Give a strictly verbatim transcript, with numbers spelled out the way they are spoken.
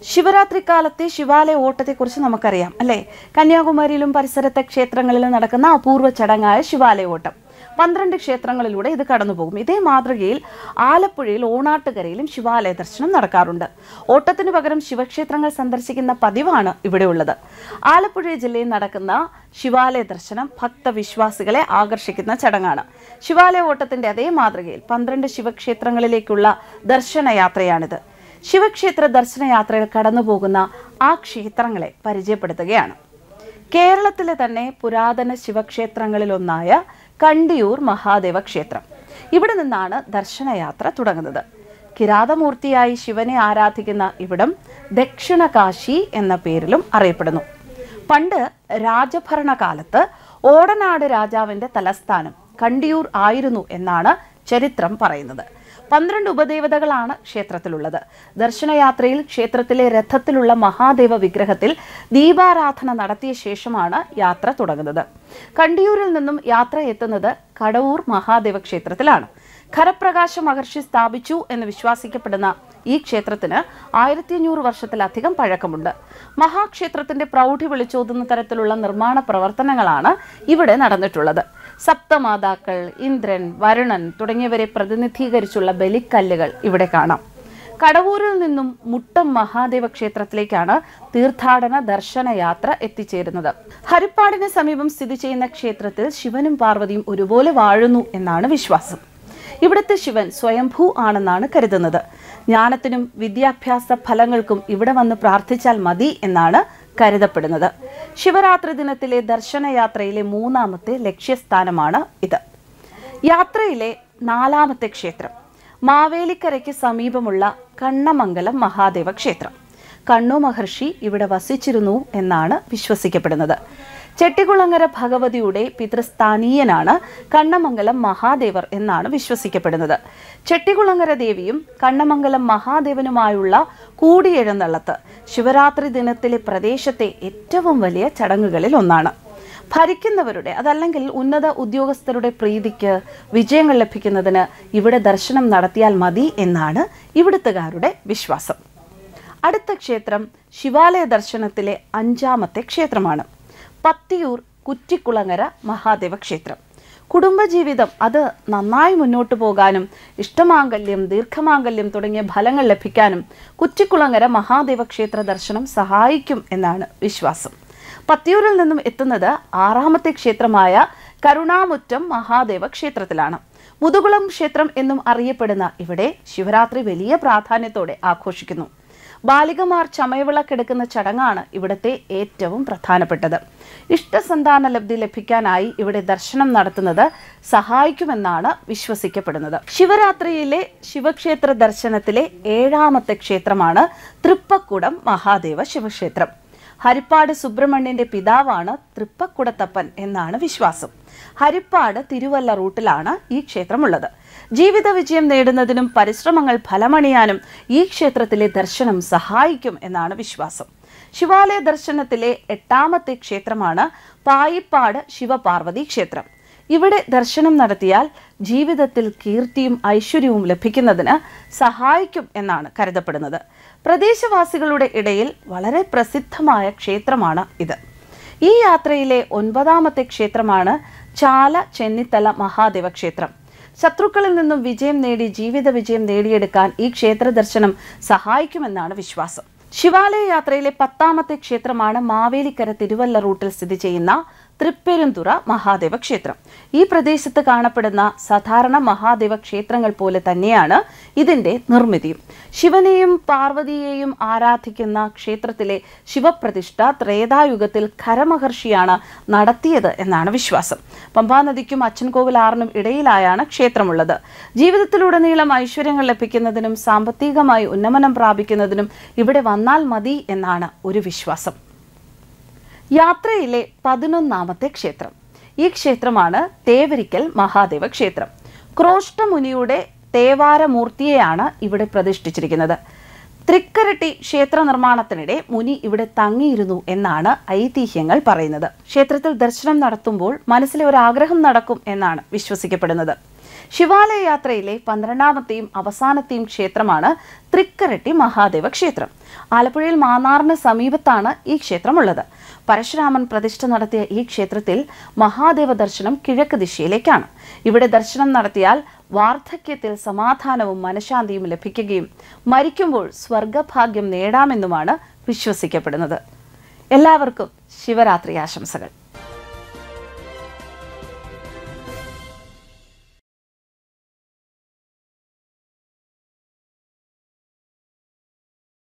ശിവരാത്രി കാലത്തെ ശിവാലയ ഓട്ടത്തെക്കുറിച്ച് നമുക്കറിയാം അല്ലേ? കന്യാകുമാരിയിലും പരിസരത്തെ ക്ഷേത്രങ്ങളിലും നടക്കുന്ന അപൂർവ ചടങ്ങായ ശിവാലയ ഓട്ടം. പന്ത്രണ്ട് ക്ഷേത്രങ്ങളിലൂടെ ഇത് കടന്നുപോകും. ഇതേ മാതൃകയിൽ ആലപ്പുഴയിൽ ഓണാട്ടുകരയിലും ശിവാലയ ദർശനം നടക്കാറുണ്ട്. ഓട്ടത്തിനു പകരം ശിവക്ഷേത്രങ്ങൾ സന്ദർശിക്കുന്ന പതിവാണ് ഇവിടെ ഉള്ളത്. ആലപ്പുഴ ജില്ലയിൽ നടക്കുന്ന ശിവാലയ ദർശനം ഭക്തവിശ്വാസികളെ ആകർഷിക്കുന്ന ചടങ്ങാണ്. ശിവാലയ ഓട്ടത്തിന്റെ അതേ മാതൃകയിൽ പന്ത്രണ്ട് ശിവക്ഷേത്രങ്ങളിലേക്കുള്ള ദർശനയാത്രയാണിത്. ശിവക്ഷേത്ര ദർശനയാത്രയിൽ കടന്നുപോകുന്ന ആ ക്ഷേത്രങ്ങളെ പരിചയപ്പെടുത്തുകയാണ്. കേരളത്തിലെ തന്നെ പുരാതന ശിവക്ഷേത്രങ്ങളിലൊന്നായ കണ്ടിയൂർ മഹാദേവ ക്ഷേത്രം. ഇവിടെ നിന്നാണ് ദർശനയാത്ര തുടങ്ങുന്നത്. കിരാതമൂർത്തിയായി ശിവനെ ആരാധിക്കുന്ന ഇവിടം ദക്ഷിണകാശി എന്ന പേരിലും അറിയപ്പെടുന്നു. പണ്ട് രാജഭരണകാലത്ത് ഓടനാട് രാജാവിന്റെ തലസ്ഥാനം കണ്ടിയൂർ ആയിരുന്നു എന്നാണ് ചരിത്രം പറയുന്നത്. പന്ത്രണ്ട് ഉപദേവതകളാണ് ക്ഷേത്രത്തിലുള്ളത്. ദർശനയാത്രയിൽ ക്ഷേത്രത്തിലെ രഥത്തിലുള്ള മഹാദേവ വിഗ്രഹത്തിൽ ദീപാരാധന നടത്തിയ ശേഷമാണ് യാത്ര തുടങ്ങുന്നത്. കണ്ടിയൂരിൽ നിന്നും യാത്ര എത്തുന്നത് കടവൂർ മഹാദേവ ക്ഷേത്രത്തിലാണ്. ഖരപ്രകാശ മഹർഷി സ്ഥാപിച്ചു എന്ന് വിശ്വസിക്കപ്പെടുന്ന ഈ ക്ഷേത്രത്തിന് ആയിരത്തി അഞ്ഞൂറ് വർഷത്തിലധികം പഴക്കമുണ്ട്. മഹാക്ഷേത്രത്തിന്റെ പ്രൗഢി വിളിച്ചോതുന്ന തരത്തിലുള്ള നിർമ്മാണ പ്രവർത്തനങ്ങളാണ് ഇവിടെ നടന്നിട്ടുള്ളത്. സപ്തമാതാക്കൾ, ഇന്ദ്രൻ, വരുണൻ തുടങ്ങിയവരെ പ്രതിനിധീകരിച്ചുള്ള ബലിക്കല്ലുകൾ ഇവിടെ കാണാം. കടവൂരിൽ നിന്നും മുട്ടം മഹാദേവ ക്ഷേത്രത്തിലേക്കാണ് തീർത്ഥാടന ദർശനയാത്ര എത്തിച്ചേരുന്നത്. ഹരിപ്പാടിന് സമീപം സ്ഥിതി ചെയ്യുന്ന ക്ഷേത്രത്തിൽ ശിവനും പാർവതിയും ഒരുപോലെ വാഴുന്നു എന്നാണ് വിശ്വാസം. ഇവിടുത്തെ ശിവൻ സ്വയംഭൂ ആണെന്നാണ് കരുതുന്നത്. ജ്ഞാനത്തിനും വിദ്യാഭ്യാസ ഫലങ്ങൾക്കും ഇവിടെ വന്ന് പ്രാർത്ഥിച്ചാൽ മതി എന്നാണ് കരുതപ്പെടുന്നത്. ശിവരാത്രി ദിനത്തിലെ ദർശനയാത്രയിലെ മൂന്നാമത്തെ ലക്ഷ്യസ്ഥാനമാണ് ഇത്. യാത്രയിലെ നാലാമത്തെ ക്ഷേത്രം മാവേലിക്കരയ്ക്ക് സമീപമുള്ള കണ്ണമംഗലം മഹാദേവ ക്ഷേത്രം. കണ്ണു മഹർഷി ഇവിടെ വസിച്ചിരുന്നു എന്നാണ് വിശ്വസിക്കപ്പെടുന്നത്. ചെട്ടികുളങ്ങര ഭഗവതിയുടെ പിതൃസ്ഥാനീയനാണ് കണ്ണമംഗലം മഹാദേവർ എന്നാണ് വിശ്വസിക്കപ്പെടുന്നത്. ചെട്ടികുളങ്ങര ദേവിയും കണ്ണമംഗലം മഹാദേവനുമായുള്ള കൂടിയെഴുന്നള്ളത്ത് ശിവരാത്രി ദിനത്തിലെ പ്രദേശത്തെ ഏറ്റവും വലിയ ചടങ്ങുകളിൽ ഒന്നാണ്. ഭരിക്കുന്നവരുടെ അതല്ലെങ്കിൽ ഉന്നത ഉദ്യോഗസ്ഥരുടെ പ്രീതിക്ക് വിജയങ്ങൾ ലഭിക്കുന്നതിന് ഇവിടെ ദർശനം നടത്തിയാൽ മതി എന്നാണ് ഇവിടുത്തുകാരുടെ വിശ്വാസം. അടുത്ത ക്ഷേത്രം ശിവാലയ ദർശനത്തിലെ അഞ്ചാമത്തെ ക്ഷേത്രമാണ് പത്തിയൂർ കുറ്റിക്കുളങ്ങര മഹാദേവ ക്ഷേത്രം. കുടുംബജീവിതം അത് നന്നായി മുന്നോട്ടു പോകാനും ഇഷ്ടമാംഗല്യം, ദീർഘമാംഗല്യം തുടങ്ങിയ ഫലങ്ങൾ ലഭിക്കാനും കുറ്റിക്കുളങ്ങര മഹാദേവ ക്ഷേത്ര ദർശനം സഹായിക്കും എന്നാണ് വിശ്വാസം. പത്തിയൂരിൽ നിന്നും എത്തുന്നത് ആറാമത്തെ ക്ഷേത്രമായ കരുണാമുറ്റം മഹാദേവ ക്ഷേത്രത്തിലാണ്. മുതുകുളം ക്ഷേത്രം എന്നും അറിയപ്പെടുന്ന ഇവിടെ ശിവരാത്രി വലിയ പ്രാധാന്യത്തോടെ ആഘോഷിക്കുന്നു. ബാലികമാർ ചമയവിളക്കെടുക്കുന്ന ചടങ്ങാണ് ഇവിടുത്തെ ഏറ്റവും പ്രധാനപ്പെട്ടത്. ഇഷ്ടസന്താന ലബ്ധി ലഭിക്കാനായി ഇവിടെ ദർശനം നടത്തുന്നത് സഹായിക്കുമെന്നാണ് വിശ്വസിക്കപ്പെടുന്നത്. ശിവരാത്രിയിലെ ശിവക്ഷേത്ര ദർശനത്തിലെ ഏഴാമത്തെ ക്ഷേത്രമാണ് തൃപ്പക്കുടം മഹാദേവ ശിവക്ഷേത്രം. ഹരിപ്പാട് സുബ്രഹ്മണ്യന്റെ പിതാവാണ് തൃപ്പക്കുടത്തപ്പൻ എന്നാണ് വിശ്വാസം. ഹരിപ്പാട് തിരുവല്ല റൂട്ടിലാണ് ഈ ക്ഷേത്രമുള്ളത്. ജീവിത വിജയം നേടുന്നതിനും പരിശ്രമങ്ങൾ ഫലമണിയാനും ഈ ക്ഷേത്രത്തിലെ ദർശനം സഹായിക്കും എന്നാണ് വിശ്വാസം. ശിവാലയ ദർശനത്തിലെ എട്ടാമത്തെ ക്ഷേത്രമാണ് പായിപ്പാട് ശിവപാർവതി ക്ഷേത്രം. ഇവിടെ ദർശനം നടത്തിയാൽ ജീവിതത്തിൽ കീർത്തിയും ഐശ്വര്യവും ലഭിക്കുന്നതിന് സഹായിക്കും എന്നാണ് കരുതപ്പെടുന്നത്. പ്രദേശവാസികളുടെ ഇടയിൽ വളരെ പ്രസിദ്ധമായ ക്ഷേത്രമാണ് ഇത്. ഈ യാത്രയിലെ ഒൻപതാമത്തെ ക്ഷേത്രമാണ് ചാല ചെന്നിത്തല മഹാദേവ ക്ഷേത്രം. ശത്രുക്കളിൽ നിന്നും വിജയം നേടി ജീവിത വിജയം നേടിയെടുക്കാൻ ഈ ക്ഷേത്ര ദർശനം സഹായിക്കുമെന്നാണ് വിശ്വാസം. ശിവാലയ യാത്രയിലെ പത്താമത്തെ ക്ഷേത്രമാണ് മാവേലിക്കര തിരുവല്ല റൂട്ടിൽ സ്ഥിതി ചെയ്യുന്ന തൃപ്പെരുന്തുറ മഹാദേവ ക്ഷേത്രം. ഈ പ്രദേശത്ത് കാണപ്പെടുന്ന സാധാരണ മഹാദേവ ക്ഷേത്രങ്ങൾ പോലെ തന്നെയാണ് ഇതിന്റെ നിർമ്മിതിയും. ശിവനെയും പാർവതിയെയും ആരാധിക്കുന്ന ക്ഷേത്രത്തിലെ ശിവപ്രതിഷ്ഠ ത്രേതായുഗത്തിൽ ഖരമഹർഷിയാണ് നടത്തിയത് എന്നാണ് വിശ്വാസം. പമ്പാനദിക്കും അച്ചൻകോവിൽ ആറിനും ഇടയിലായാണ് ക്ഷേത്രമുള്ളത്. ജീവിതത്തിലുടനീളം ഐശ്വര്യങ്ങൾ ലഭിക്കുന്നതിനും സാമ്പത്തികമായി ഉന്നമനം പ്രാപിക്കുന്നതിനും ഇവിടെ വന്നാൽ മതി എന്നാണ് ഒരു വിശ്വാസം. യാത്രയിലെ പതിനൊന്നാമത്തെ ക്ഷേത്രം ഈ ക്ഷേത്രമാണ് തേവരിക്കൽ മഹാദേവ ക്ഷേത്രം. ക്രോഷ്ടമുനിയുടെ തേവാരമൂർത്തിയെയാണ് ഇവിടെ പ്രതിഷ്ഠിച്ചിരിക്കുന്നത്. തൃക്കരട്ടി ക്ഷേത്ര നിർമ്മാണത്തിനിടെ മുനി ഇവിടെ തങ്ങിയിരുന്നു എന്നാണ് ഐതിഹ്യങ്ങൾ പറയുന്നത്. ക്ഷേത്രത്തിൽ ദർശനം നടത്തുമ്പോൾ മനസ്സിലെ ഒരു ആഗ്രഹം നടക്കും എന്നാണ് വിശ്വസിക്കപ്പെടുന്നത്. ശിവാലയ യാത്രയിലെ പന്ത്രണ്ടാമത്തെയും അവസാനത്തെയും ക്ഷേത്രമാണ് തൃക്കരട്ടി മഹാദേവ ക്ഷേത്രം. ആലപ്പുഴയിൽ മാന്നാറിന് സമീപത്താണ് ഈ ക്ഷേത്രമുള്ളത്. പരശുരാമൻ പ്രതിഷ്ഠ നടത്തിയ ഈ ക്ഷേത്രത്തിൽ മഹാദേവ ദർശനം കിഴക്ക് ദിശയിലേക്കാണ്. ഇവിടെ ദർശനം നടത്തിയാൽ വാർദ്ധക്യത്തിൽ സമാധാനവും മനഃശാന്തിയും ലഭിക്കുകയും മരിക്കുമ്പോൾ സ്വർഗഭാഗ്യം നേടാമെന്നുമാണ് വിശ്വസിക്കപ്പെടുന്നത്. എല്ലാവർക്കും ശിവരാത്രി ആശംസകൾ.